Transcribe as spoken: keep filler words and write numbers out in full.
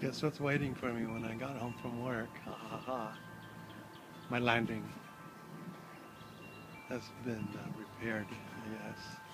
guess what's waiting for me when I got home from work? Ha ha ha. My landing has been uh, repaired, I guess.